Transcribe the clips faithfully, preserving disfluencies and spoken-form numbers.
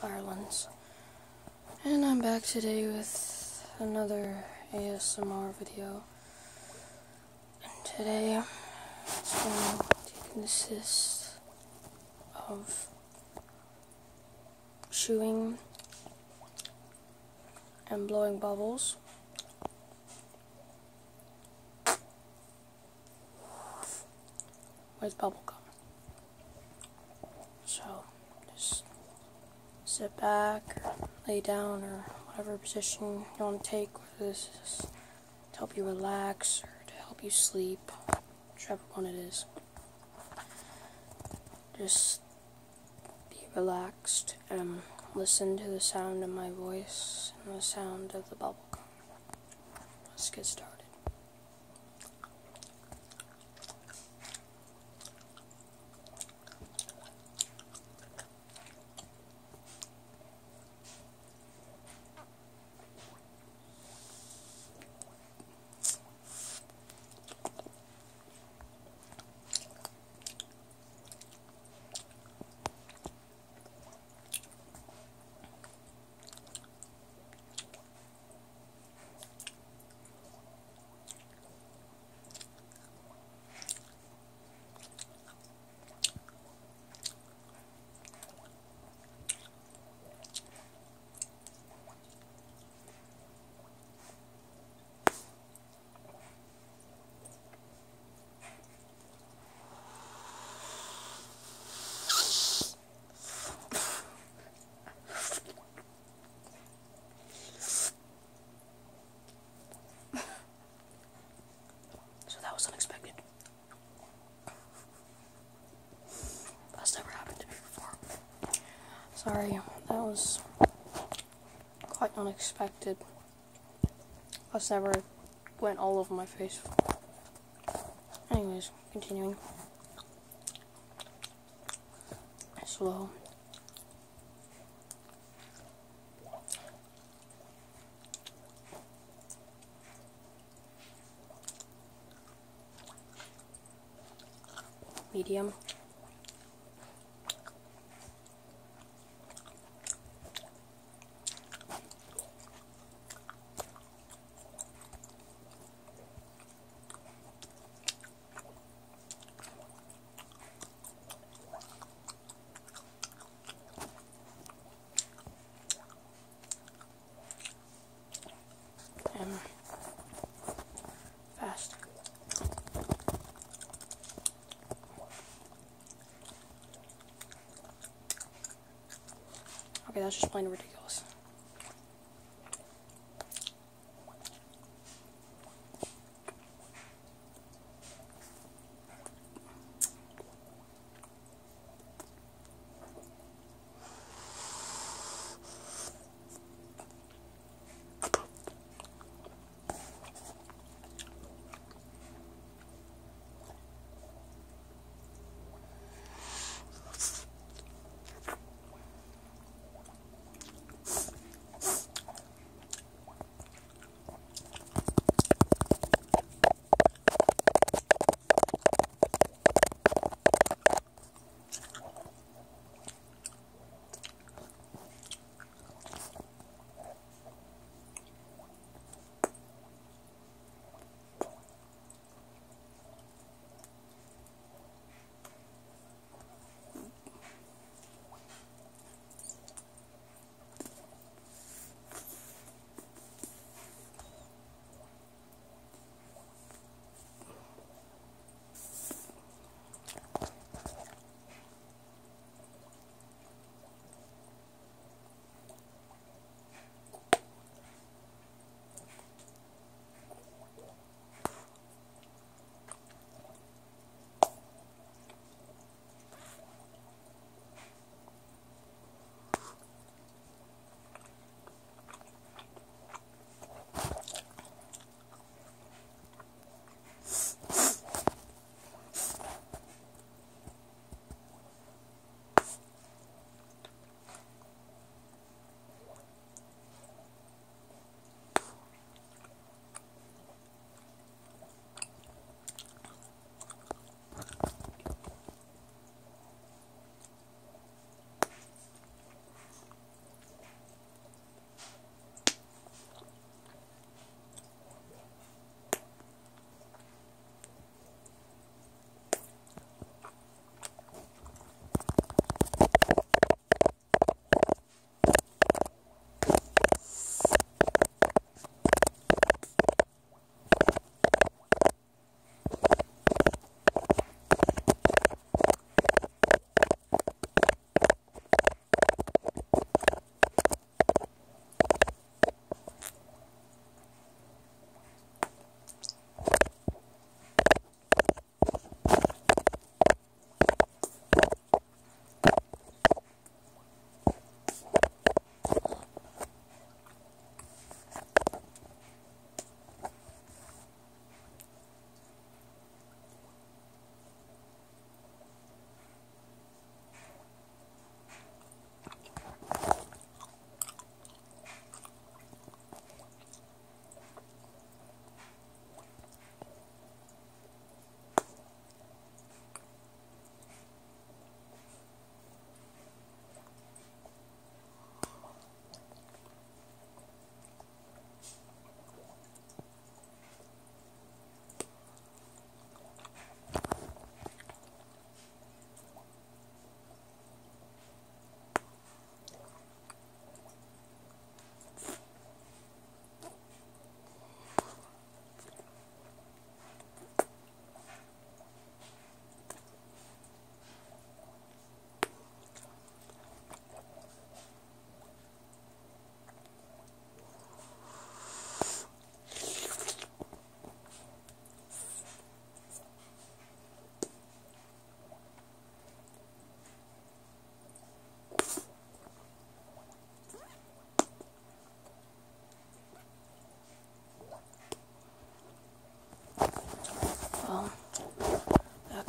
Ireland's, and I'm back today with another A S M R video. And today it's going to consist of chewing and blowing bubbles with bubble gum. So just sit back, or lay down, or whatever position you want to take, whether this is to help you relax or to help you sleep, whichever one it is. Just be relaxed and listen to the sound of my voice and the sound of the bubble gum. Let's get started. That was unexpected. That's never happened to me before. Sorry, that was quite unexpected. That's never went all over my face. Anyways, continuing. Slow. Medium. And fast. Okay, that's just plain ridiculous.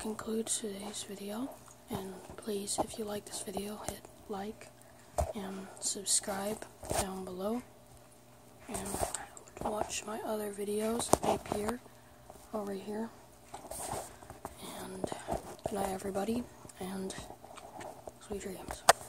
concludes today's video. And please, if you like this video, hit like and subscribe down below. And watch my other videos up here, over here. And good night, everybody, and sweet dreams.